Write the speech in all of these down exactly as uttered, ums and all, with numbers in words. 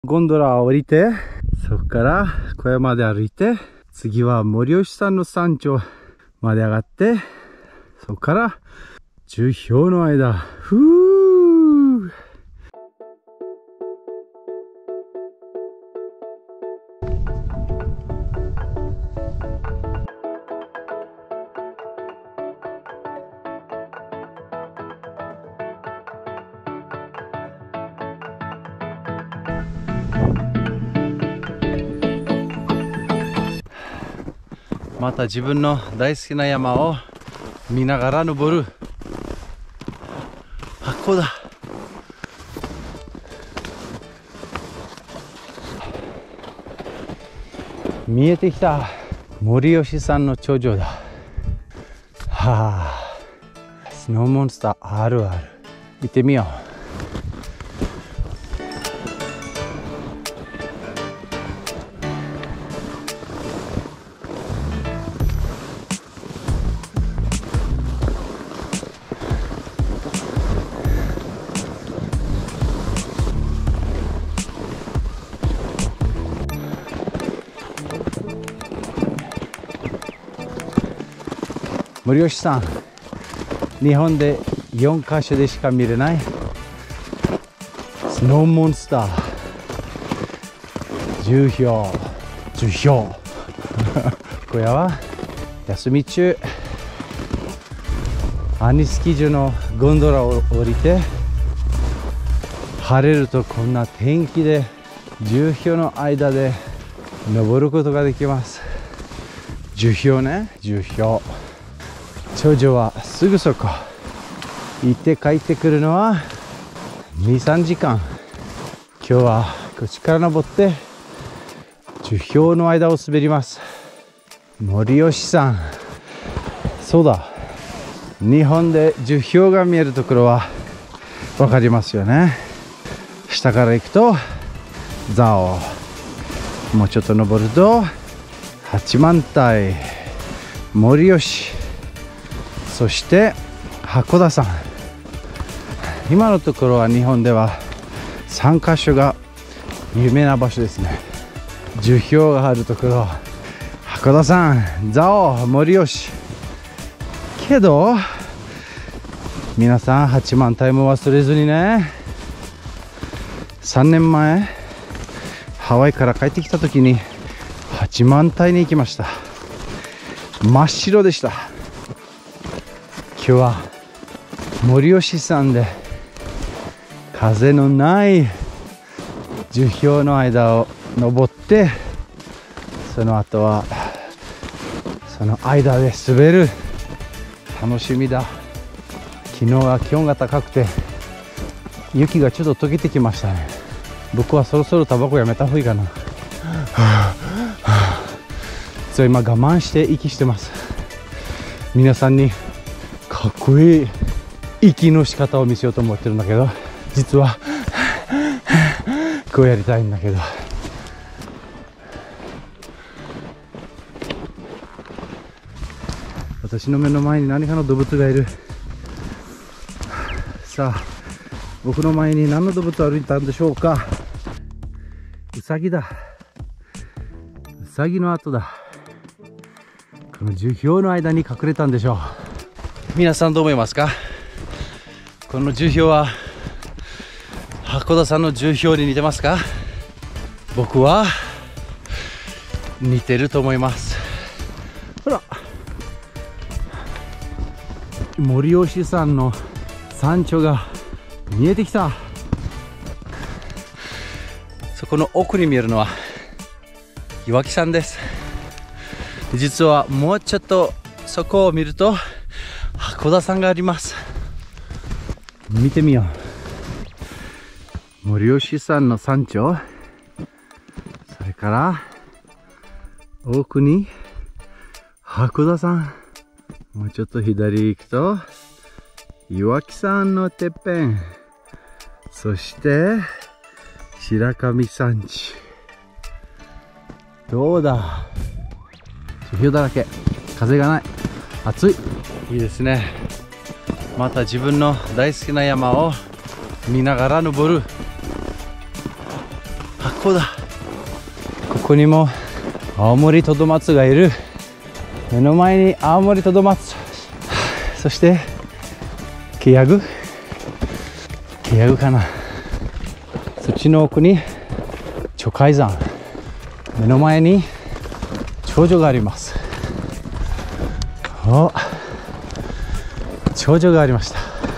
ゴンドラを降りて、そこから小屋まで歩いて、次は森吉山の山頂まで上がって、そこから樹氷の間、ふー。また自分の大好きな山を見ながら登る。あ、ここだ。見えてきた。森吉山の頂上だ。はあ、スノーモンスターあるある。行ってみよう。森吉山、日本でよんカ所でしか見れないスノーモンスター、樹氷、樹氷。小屋は休み中、アニスキー場のゴンドラを降りて、晴れるとこんな天気で樹氷の間で登ることができます。樹氷ね、樹氷。頂上はすぐそこ。行って帰ってくるのはに、さんじかん。今日はこっちから登って樹氷の間を滑ります。森吉山、そうだ、日本で樹氷が見えるところは分かりますよね。下から行くと蔵王、もうちょっと登ると八幡平、森吉、そして函館山。今のところは日本ではさんカ所が有名な場所ですね。樹氷があるところ、函館山、蔵王、森吉。けど皆さん八幡平も忘れずにね。さんねんまえハワイから帰ってきた時に八幡平に行きました。真っ白でした。今日は森吉山で風のない樹氷の間を登って、その後はその間で滑る。楽しみだ。昨日は気温が高くて雪がちょっと溶けてきましたね。僕はそろそろタバコやめた方がいいかな。そう、今我慢して息してます。皆さんにかっこいい息の仕方を見せようと思ってるんだけど、実はこうやりたいんだけど、私の目の前に何かの動物がいる。さあ、僕の前に何の動物を歩いたんでしょうか。ウサギだ。ウサギの跡だ。この樹氷の間に隠れたんでしょう。皆さんどう思いますか。この樹氷は函館さんの樹氷に似てますか。僕は似てると思います。ほら、森吉山の山頂が見えてきた。そこの奥に見えるのは岩木山です。実はもうちょっとそこを見ると函館山があります。見てみよう。森吉山の山頂、それから奥に函館山、もうちょっと左行くと岩木山のてっぺん、そして白神山地。どうだ、樹氷だらけ、風がない、暑い。いいですね。また自分の大好きな山を見ながら登る。函高だ。ここにも青森トドマツがいる。目の前に青森トドマツ、そしてケヤグケヤグかな。そっちの奥に鳥海山、目の前に長女があります。お、長女がありました。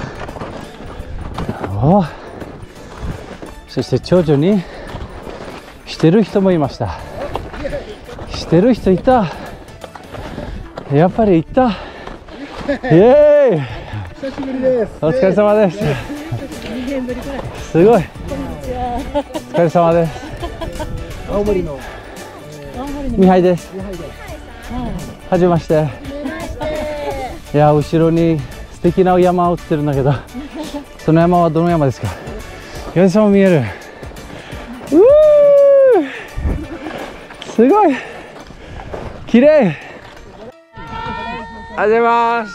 お、そして長女にしてる人もいました。してる人いた。やっぱりいた。イエーイ、 久しぶりです。 お疲れ様です。すごい、お疲れ様です。 青森のミハイです。はじめまして。いや、後ろに素敵な山を映ってるんだけど、その山はどの山ですか？岩井さんも見える。うー、すごい綺麗。ありがとうございます。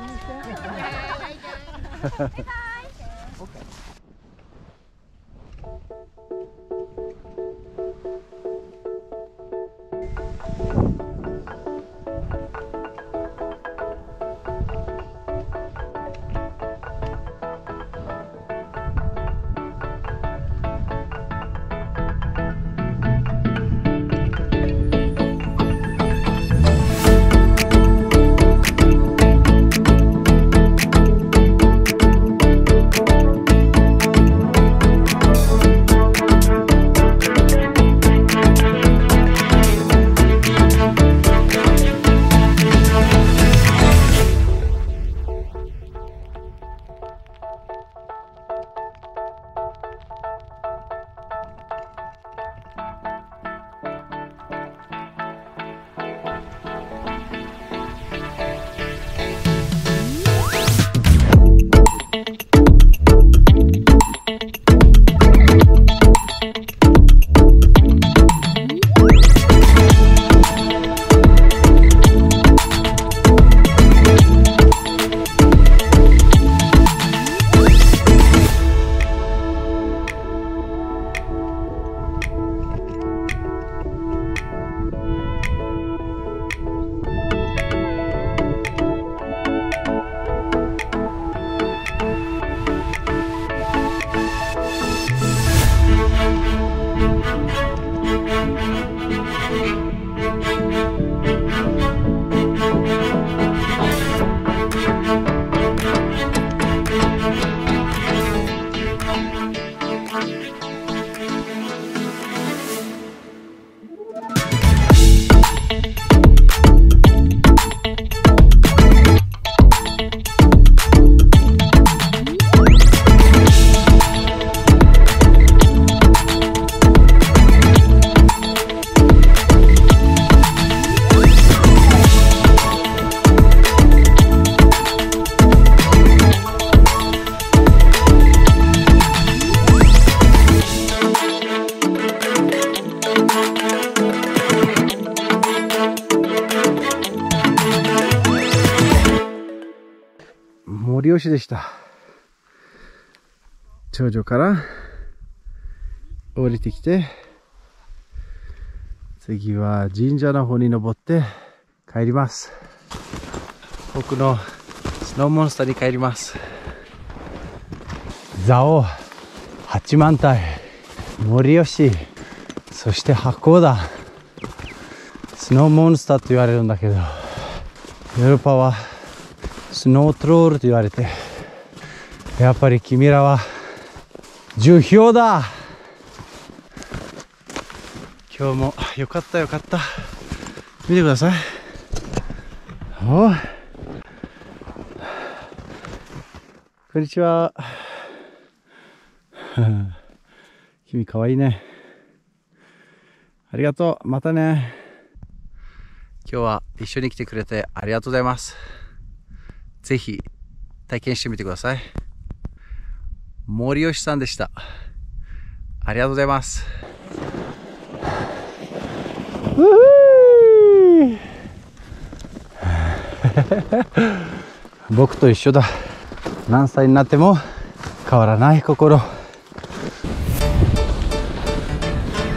森吉でした。頂上から降りてきて、次は神社の方に登って帰ります。僕のスノーモンスターに帰ります。蔵王、八幡平、森吉、そして八甲田、スノーモンスターと言われるんだけど、ヨーロッパはスノートロールと言われて、やっぱり君らは樹氷だ。今日もよかったよかった。見てください。おい、こんにちは。君かわいいね。ありがとう。またね。今日は一緒に来てくれてありがとうございます。ぜひ体験してみてください。森吉さんでした。ありがとうございます。僕と一緒だ。何歳になっても変わらない心。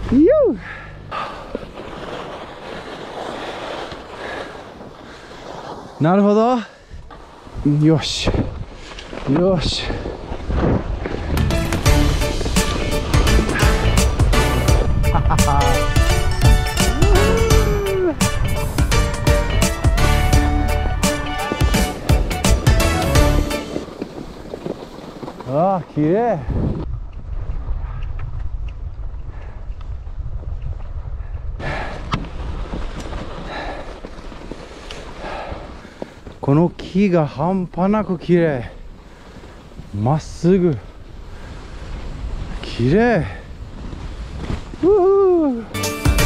よっ、なるほど。よしよし。ああ、きれい。この木が半端なくきれい。まっすぐきれい。うー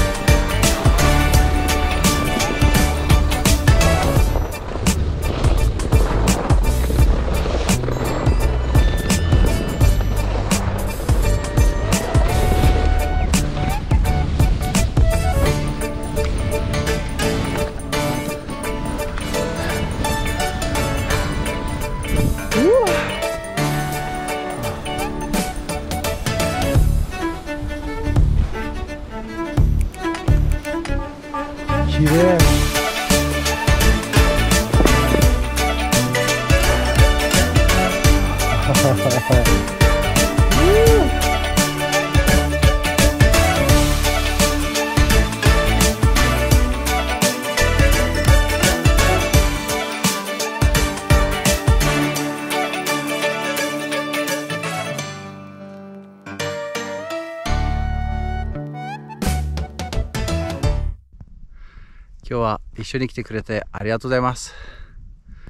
きれい。今日は一緒に来てくれてありがとうございます。